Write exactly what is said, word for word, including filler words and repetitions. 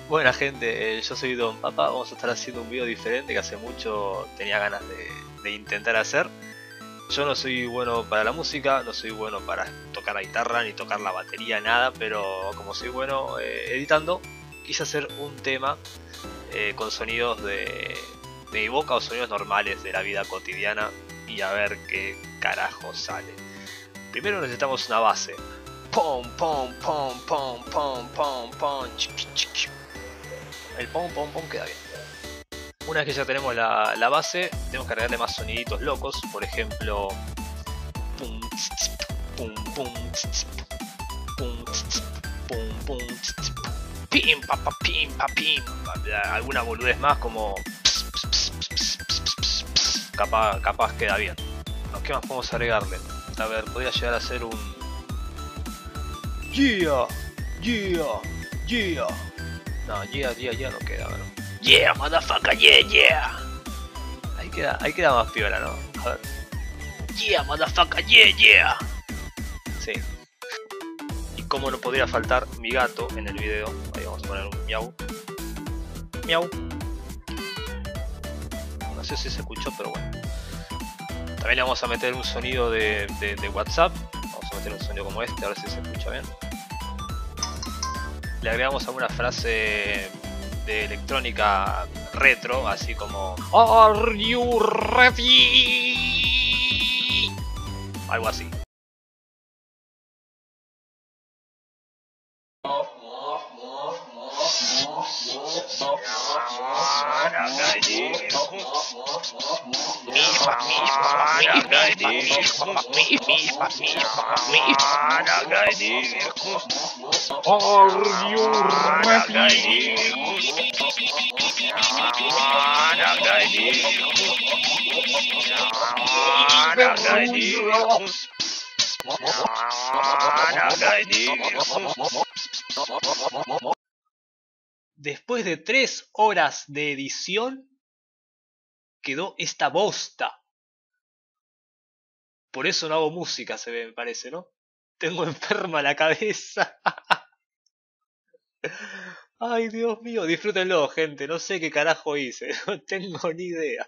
Buena gente, eh, yo soy Don Papa, vamos a estar haciendo un video diferente que hace mucho tenía ganas de, de intentar hacer. Yo no soy bueno para la música, no soy bueno para tocar la guitarra ni tocar la batería, nada, pero como soy bueno eh, editando, quise hacer un tema eh, con sonidos de, de mi boca o sonidos normales de la vida cotidiana y a ver qué carajo sale. Primero necesitamos una base. Pom, pom, pom, pom, pom, pom, pom, chic, chic, chic. El pom pom pom queda bien. Una vez que ya tenemos la, la base, tenemos que agregarle más soniditos locos, por ejemplo, pum, tss, pum, pum, tss, pum, tss, pum, pum, tss, pim, pa, pa, pim, pa, pim, alguna boludez más como capaz, capaz queda bien. ¿Qué más podemos agregarle? A ver, podría llegar a ser un yeah, yeah, yeah. No, yeah, yeah, yeah no queda, ¿no? Yeah, motherfucker, yeah, yeah. Ahí queda, ahí queda más piola, ¿no? A ver. Yeah, motherfucker, yeah, yeah. Sí. Y como no podría faltar mi gato en el video. Ahí vamos a poner un miau. Miau. No sé si se escuchó, pero bueno. También le vamos a meter un sonido de, de, de WhatsApp. Vamos a meter un sonido como este, a ver si se escucha bien. Le agregamos alguna frase de electrónica retro, así como Are you ready? Algo así. Después de tres horas de edición, quedó esta bosta. Por eso no hago música, se ve, me parece, ¿no? Tengo enferma la cabeza. Ay, Dios mío, disfrútenlo, gente. No sé qué carajo hice, no tengo ni idea.